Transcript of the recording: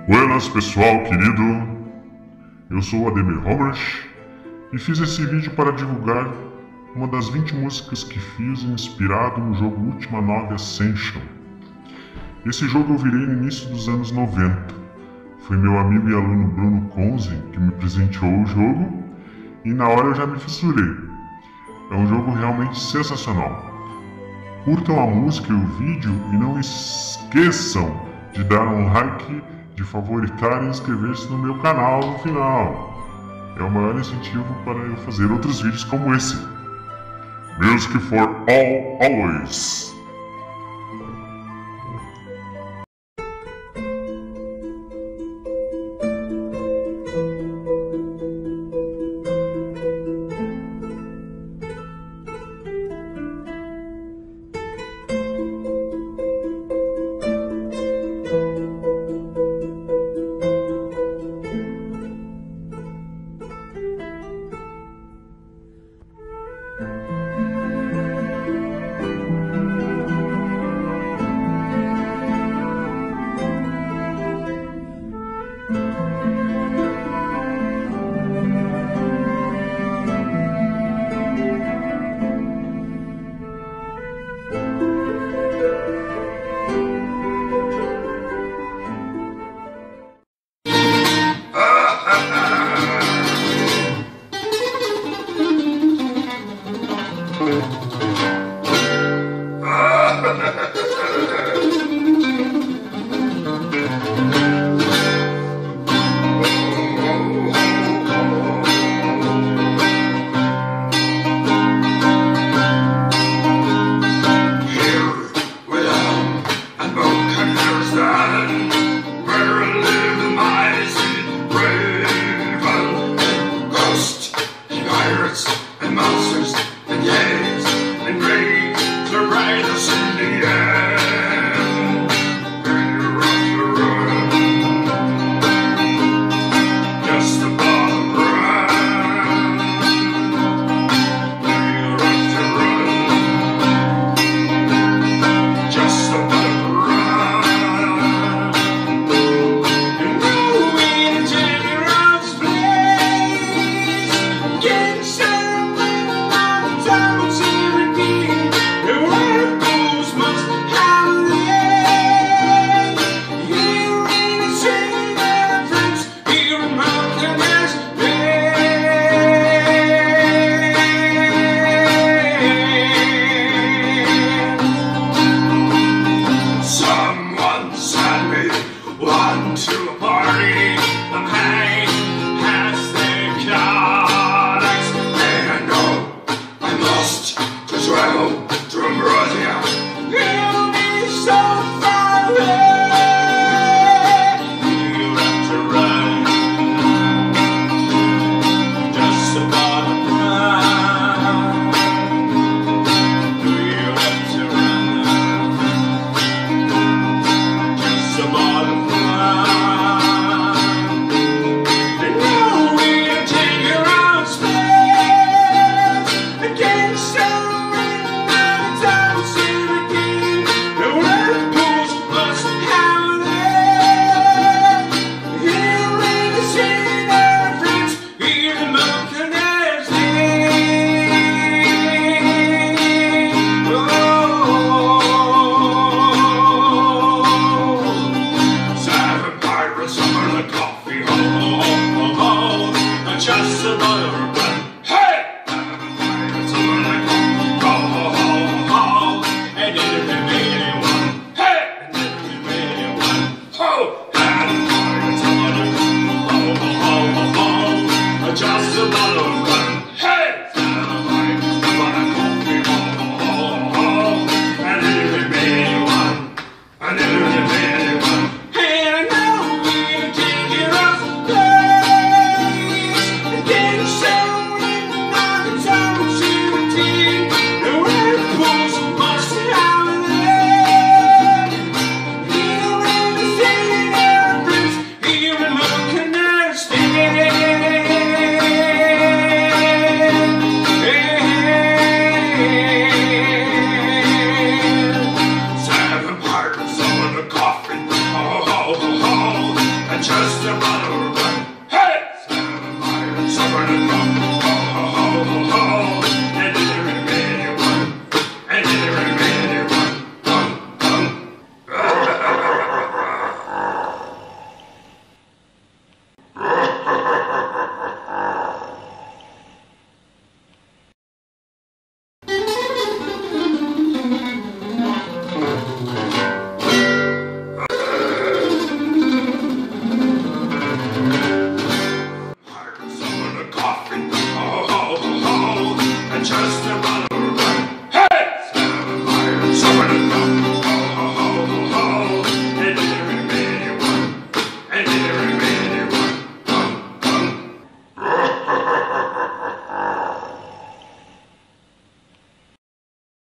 Buenas pessoal querido, eu sou o ADEMIR HOMRICH e fiz esse vídeo para divulgar uma das 20 músicas que fiz inspirado no jogo ULTIMA IX Ascension. Esse jogo eu virei no início dos anos 90. Foi meu amigo e aluno Bruno Conze que me presenteou o jogo e na hora eu já me fissurei. É um jogo realmente sensacional. Curtam a música e o vídeo e não esqueçam de dar um like, de favoritar e inscrever-se no meu canal no final. É o maior incentivo para eu fazer outros vídeos como esse. Music for all, always. And monsters and yays and great to ride us in the air. And you're off to run, just above the ground. You're off to run, just above the ground. And go in to your own place, get set. To a party, I'm high past the codex, and I know I must to travel to Ambrosia. You'll be so far away, you'll have to run, just above the ground. You'll have to run, just above the ground. Just a butter.